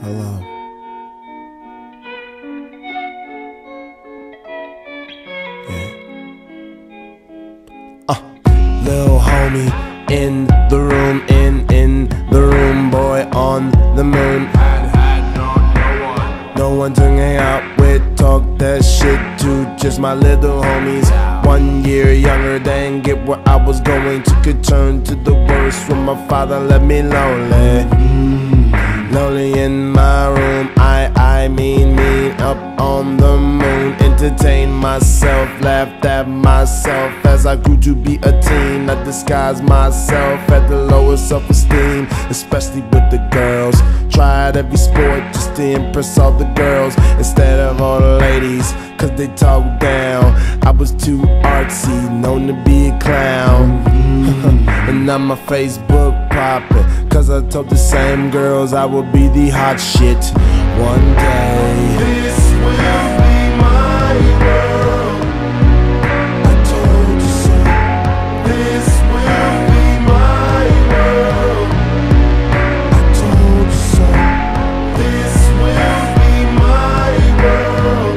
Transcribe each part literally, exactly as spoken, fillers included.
Hello. Yeah. Uh, Lil homie in the room, in, in the room, boy on the moon. Had, had, no, no one. No one to hang out with, talk that shit to, just my little homies. One year younger, dang it, where I was going to could turn to the worst when my father left me lonely. Lonely in my room, I, I mean, mean, up on the moon. Entertain myself, laughed at myself as I grew to be a teen. I disguised myself at the lowest self-esteem, especially with the girls. Tried every sport just to impress all the girls instead of all the ladies, cause they talk down. I was too artsy, known to be a clown. And now my Facebook poppin', cause I told the same girls I would be the hot shit one day. This will be my world. I told you so. This will be my world. I told you so. This will be my world.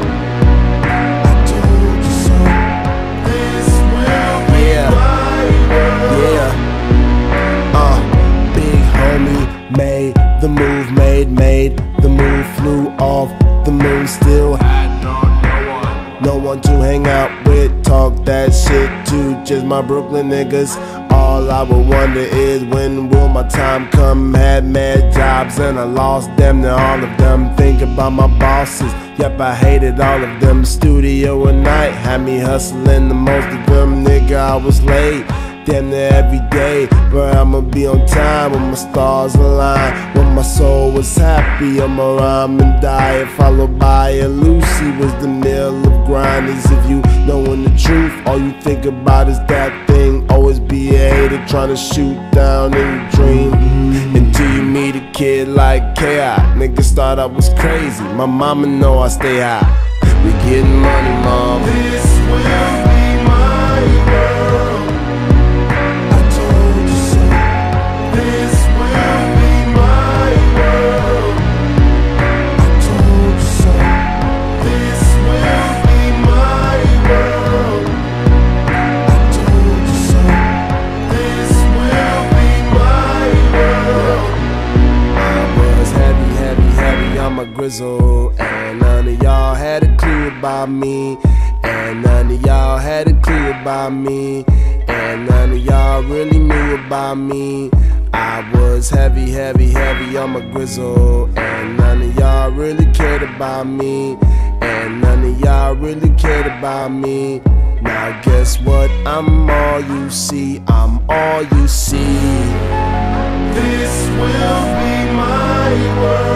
I told you so. This will be Yeah. my world. Yeah. Uh, big homie made the move, made, made the move, flew off the moon, still Had, no, no one. no one to hang out with, talk that shit to, just my Brooklyn niggas. All I would wonder is when will my time come. Had mad jobs and I lost them, to all of them. Think about my bosses, yep, I hated all of them. Studio at night had me hustling the most of them. Nigga, I was late, damn near every day, but I'ma be on time when my stars align. When my soul was happy, I'ma rhyme and die, followed by a Lucy was the mill of grinders. If you knowin' the truth, all you think about is that thing. Always be a hater trying to shoot down in your dream, until you meet a kid like K I. Niggas thought I was crazy, my mama know I stay high. We getting money, mom. This will be my world. I told you so. This will be my world. I told you so. This will be my world. I told you so. This will be my world. I was heavy, heavy, heavy on my grizzle, and none of y'all had a clue about me. And none of y'all had a clue about me. And none of y'all really knew about me. I was heavy, heavy, heavy on my grizzle, and none of y'all really cared about me. And none of y'all really cared about me. Now guess what? I'm all you see. I'm all you see. This will be my world.